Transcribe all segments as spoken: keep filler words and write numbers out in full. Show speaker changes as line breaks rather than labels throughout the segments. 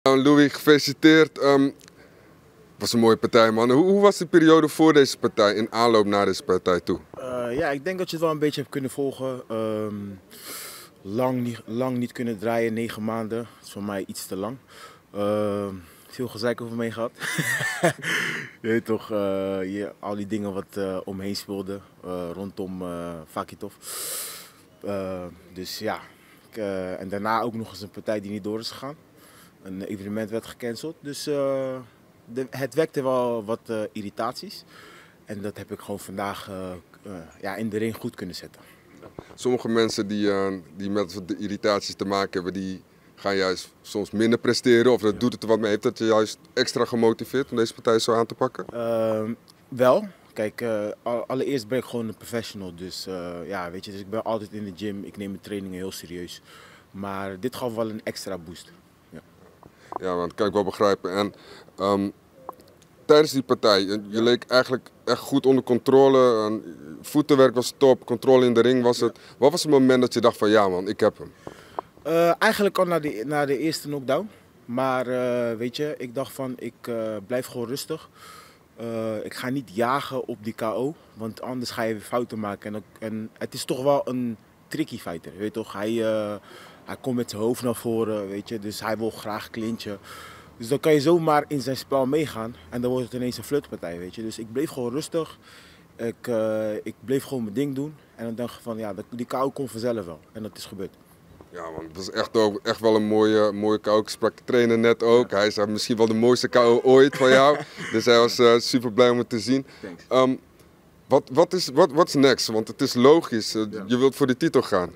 Louis, gefeliciteerd. Um, het was een mooie partij, man. Hoe, hoe was de periode voor deze partij, in aanloop naar deze partij toe?
Uh, ja, ik denk dat je het wel een beetje hebt kunnen volgen. Um, lang, niet, lang niet kunnen draaien, negen maanden. Dat is voor mij iets te lang. Uh, veel gezeik over mee gehad. Je weet toch, uh, je, al die dingen wat uh, omheen speelden uh, rondom uh, Fakitov. Uh, dus ja, ik, uh, en daarna ook nog eens een partij die niet door is gegaan. Een evenement werd gecanceld, dus uh, de, het wekte wel wat uh, irritaties. En dat heb ik gewoon vandaag uh, uh, ja, in de ring goed kunnen zetten.
Sommige mensen die, uh, die met de irritaties te maken hebben, die gaan juist soms minder presteren of dat ja. doet het er wat mee. Heeft dat je juist extra gemotiveerd om deze partij zo aan te pakken?
Uh, wel. Kijk, uh, allereerst ben ik gewoon een professional, dus uh, ja, weet je, dus ik ben altijd in de gym, ik neem mijn trainingen heel serieus. Maar dit gaf wel een extra boost. Ja,
ja dat kan ik wel begrijpen. En um, tijdens die partij, je ja. leek eigenlijk echt goed onder controle, en voetenwerk was top, controle in de ring was het. Ja. Wat was het moment dat je dacht van ja man, ik heb hem?
Uh, eigenlijk al na de, na de eerste knockdown, maar uh, weet je, ik dacht van ik uh, blijf gewoon rustig. Uh, ik ga niet jagen op die K O, want anders ga je weer fouten maken. En, en het is toch wel een tricky fighter, weet je toch? Hij, uh, hij komt met zijn hoofd naar voren, weet je, dus hij wil graag clinchen. Dus dan kan je zomaar in zijn spel meegaan en dan wordt het ineens een flirtpartij, weet je. Dus ik bleef gewoon rustig, ik, uh, ik bleef gewoon mijn ding doen. En dan dacht ik van ja, die K O komt vanzelf wel en dat is gebeurd.
Ja man, het was echt, ook, echt wel een mooie, mooie K O. Ik sprak de trainer net ook. Ja. Hij zei misschien wel de mooiste K O ooit van jou. Dus hij was uh, super blij om het te zien. Um, wat, wat, is, wat, wat is next? Want het is logisch, uh, ja. je wilt voor de titel gaan.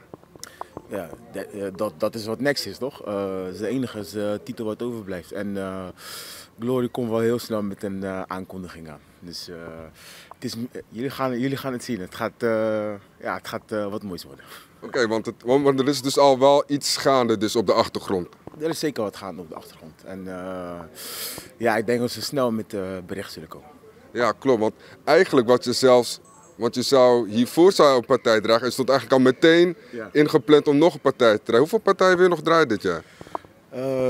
Ja, de, uh, dat, dat is wat next is toch? Uh, dat is de enige uh, titel wat overblijft. En uh, Glory komt wel heel snel met een uh, aankondiging aan. Dus uh, het is, uh, jullie, gaan, jullie gaan het zien. Het gaat, uh, ja, het gaat uh, wat moois worden.
Oké, okay, want, want er is dus al wel iets gaande dus op de achtergrond.
Er is zeker wat gaande op de achtergrond. En uh, ja, ik denk dat ze snel met uh, bericht zullen komen.
Ja, klopt. Want eigenlijk wat je zelfs, want je zou hiervoor zou een partij dragen, je stond eigenlijk al meteen ja. ingepland om nog een partij te draaien. Hoeveel partijen wil je nog draaien dit jaar?
Uh,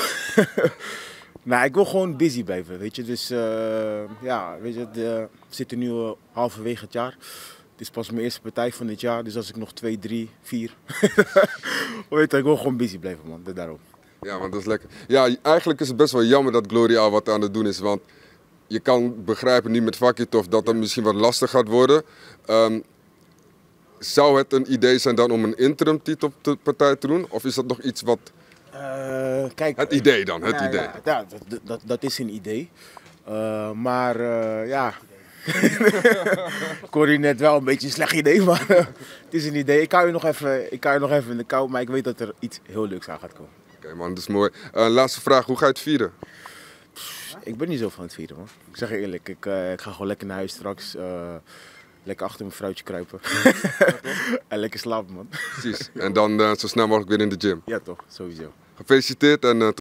nou, ik wil gewoon busy blijven, weet je. Dus uh, ja, weet je, we zitten nu uh, halverwege het jaar. Het is pas mijn eerste partij van dit jaar, dus als ik nog twee, drie, vier... weet je, ik wil gewoon busy blijven, man. Daarom.
Ja, man, dat is lekker. Ja, eigenlijk is het best wel jammer dat Glory al wat aan het doen is, want je kan begrijpen nu met Fakitov dat dat misschien wat lastig gaat worden. Um, zou het een idee zijn dan om een interim titel op de partij te doen? Of is dat nog iets wat...
Uh, kijk,
het idee dan, het
ja,
idee.
Ja, ja dat, dat, dat is een idee. Uh, maar uh, ja... ik hoorde net wel een beetje een slecht idee, maar uh, het is een idee. Ik hou je nog even, ik hou je nog even in de kou, maar ik weet dat er iets heel leuks aan gaat komen.
Oké okay, man, dat is mooi. Uh, laatste vraag, hoe ga je het vieren?
Pff, ik ben niet zo van het vieren, man. Ik zeg je eerlijk, ik, uh, ik ga gewoon lekker naar huis straks. Uh, lekker achter mijn vrouwtje kruipen. En lekker slapen, man.
Precies. En dan uh, zo snel mogelijk weer in de gym.
Ja toch, sowieso.
Gefeliciteerd en uh,